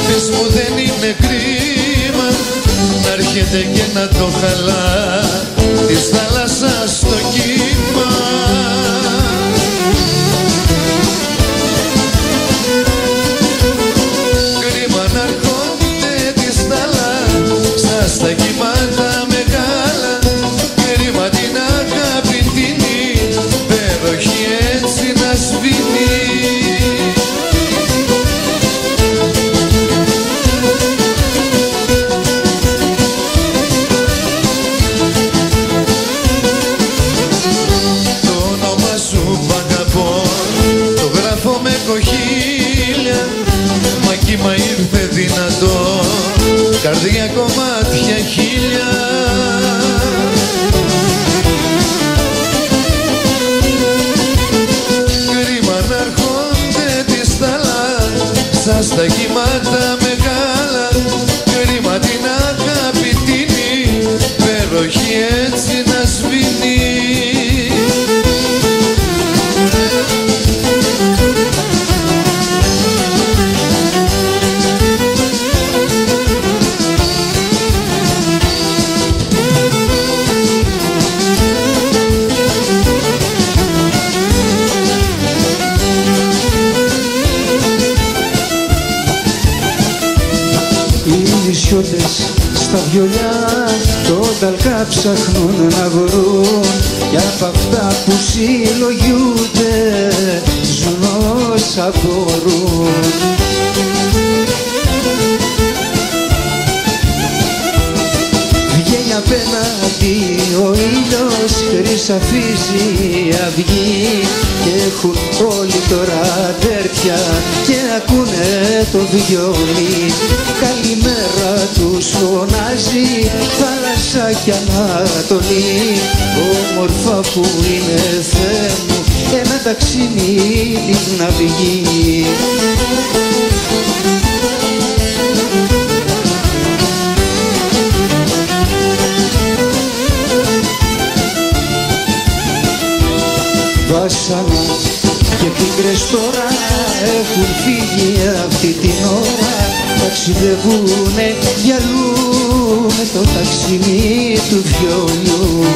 Πες μου δεν είναι κρίμα να έρχεται και να το χαλά της θάλασσας το κύμα. Κρίμα να έρχονται της θάλασσας στα κύματα μεγάλα. Κρίμα την αγάπη την υπέροχη έτσι να σβήνει. Με κοχύλια, μα κύμα ήρθε δυνατό, καρδιά κομμάτια χίλια. Κρίμα να έρχονται της θάλασσας στα κύματα μεγάλα. Κρίμα την αγάπη την υπέροχη έτσι να σβήνει. Στα βιολιά τον ταλκά ψάχνουν να βρουν, κι απ' αυτά που συλλογιούνται ζουν όσα μπορούν. Βγαίνει απέναντι ο ήλιος, χρυσαφίζει η αυγή, και έχουν όλοι τώρα αδέρφια και ακούνε το βιολί. Καλημέρα τους φωνάζει θάλασσα κι Ανατολή. Όμορφα που είναι Θεέ μου ένα ταξινίδι να βγει. Βάσανα και πίκρες τώρα έχουν φύγει αυτή την ώρα. Ταξιδεύουνε γυαλού με το ταξινί του βιολιού.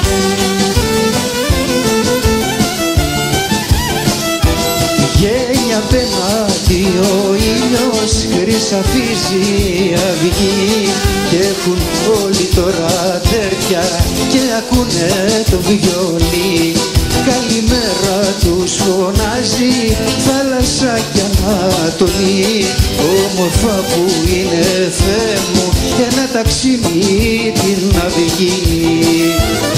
Βγαίνει απέναντι ο ήλιος, χρυσαφίζει η αυγή, και έχουν όλοι τώρα αδέρφια και ακούνε το βιολί. Καλημέρα τους φωνάζει θάλασσα κι Ανατολή. Όμορφα που είναι Θεέ μου ένα ταξινίδι να βγει.